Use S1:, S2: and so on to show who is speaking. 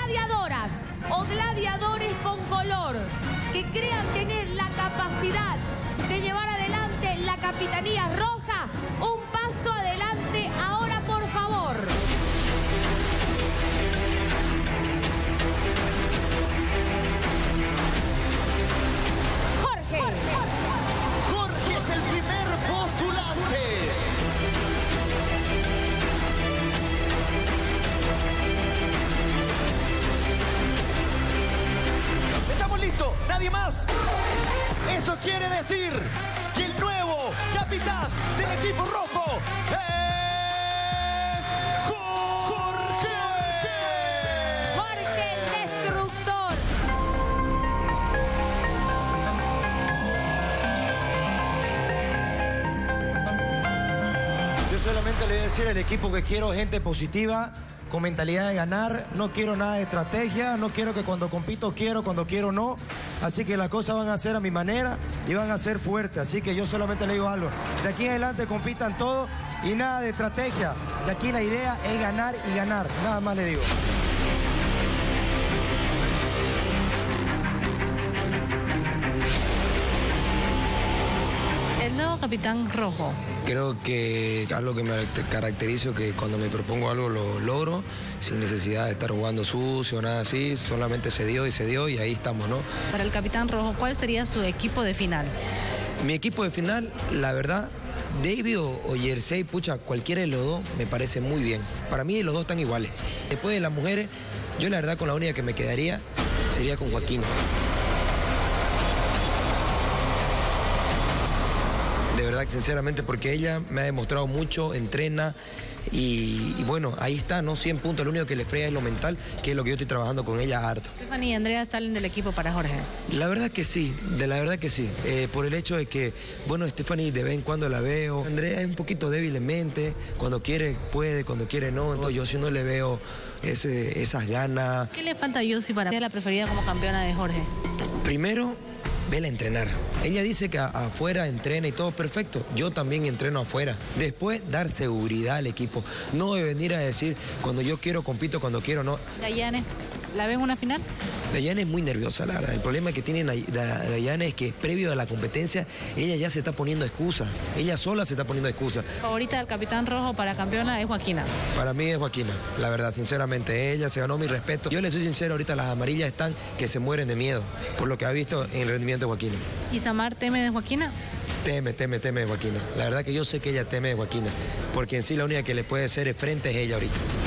S1: gladiadoras o gladiadores con color que crean tener la capacidad de llevar adelante la Capitanía Roja, un paso adelante ahora, por favor. Jorge.
S2: Jorge es el primer postulante. ¿Estamos listos? ¿Nadie más? Eso quiere decir que el nuevo capitán del equipo rojo es Jorge.
S1: Jorge el Destructor.
S3: Yo solamente le voy a decir al equipo que quiero gente positiva, con mentalidad de ganar. No quiero nada de estrategia, no quiero que cuando compito quiero, cuando quiero no. Así que las cosas van a ser a mi manera y van a ser fuertes. Así que yo solamente le digo algo. De aquí en adelante compitan todos y nada de estrategia. De aquí la idea es ganar y ganar. Nada más le digo.
S4: El nuevo capitán rojo.
S5: Creo que algo que me caracterizo que cuando me propongo algo lo logro, sin necesidad de estar jugando sucio o nada así, solamente se dio y ahí estamos, ¿no?
S4: Para el capitán rojo, ¿cuál sería su equipo de final?
S5: Mi equipo de final, la verdad, Davy o Jersey, pucha, cualquiera de los dos me parece muy bien. Para mí los dos están iguales. Después de las mujeres, yo la verdad con la única que me quedaría sería con Joaquina. De verdad, sinceramente, porque ella me ha demostrado mucho, entrena y bueno, ahí está, ¿no? 100 puntos, lo único que le frega es lo mental, que es lo que yo estoy trabajando con ella harto.
S4: Stephanie y Andrea salen del equipo para Jorge.
S5: La verdad que sí, la verdad que sí, por el hecho de que, bueno, Stephanie de vez en cuando la veo, Andrea es un poquito débil en mente, cuando quiere puede, cuando quiere no, entonces yo sí no le veo esas ganas.
S4: ¿Qué le falta a Yossi para ser la preferida como campeona de Jorge?
S5: Primero, vela a entrenar. Ella dice que afuera entrena y todo perfecto. Yo también entreno afuera. Después, dar seguridad al equipo. No de venir a decir, cuando yo quiero compito, cuando quiero no.
S4: Dayane, ¿la ven en una final?
S5: Dayane es muy nerviosa, la verdad. El problema que tiene Dayane es que previo a la competencia, ella ya se está poniendo excusas. Ella sola se está poniendo excusas.
S4: Favorita del capitán rojo para campeona es Joaquina.
S5: Para mí es Joaquina, la verdad, sinceramente. Ella se ganó mi respeto. Yo le soy sincero, ahorita las amarillas están que se mueren de miedo por lo que ha visto en el rendimiento de Joaquina.
S4: ¿Y Samar teme de Joaquina?
S5: Teme de Joaquina. La verdad que yo sé que ella teme de Joaquina, porque en sí la única que le puede hacer frente es ella ahorita.